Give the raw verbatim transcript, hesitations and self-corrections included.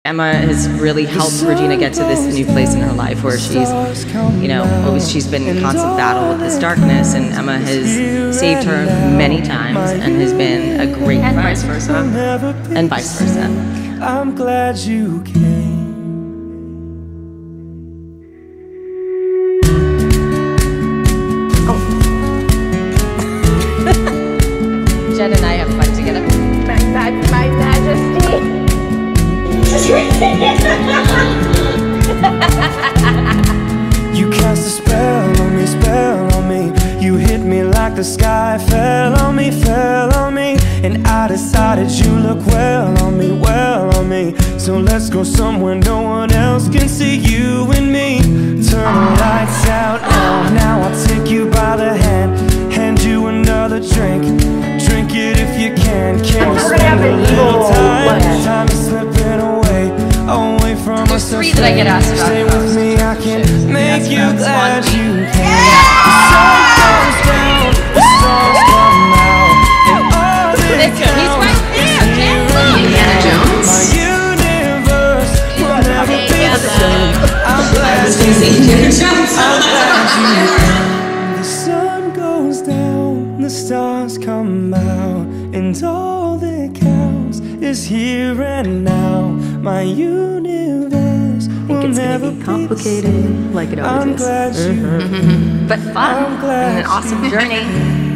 Emma has really helped Regina get to this new place in her life where she's, you know, always she's been in constant battle with this darkness, and Emma has saved her many times and has been a great and friend. vice versa. And vice versa. I'm glad you came. Jen and I have fun together. My, my, my majesty. You cast a spell on me, spell on me. You hit me like the sky fell on me, fell on me. And I decided you look well on me, well on me. So let's go somewhere no one else can see you and me. Turn the lights out now, now I'll take you by the hand, hand you another drink. Drink it if you can. Can we spend a little time? Time is slipping away, away from us. There's three that I get asked about. Stay with me, I can make you glad you can. The sun goes down, the stars come out, and all that counts is here Indiana Jones. my universe will never be the same. I'm glad you came. I'm glad you came. The sun goes down, the stars come out, and all that counts is here and now. My universe will It's never gonna be be complicated, like it I'm always is. glad you But fun I'm glad and an awesome journey.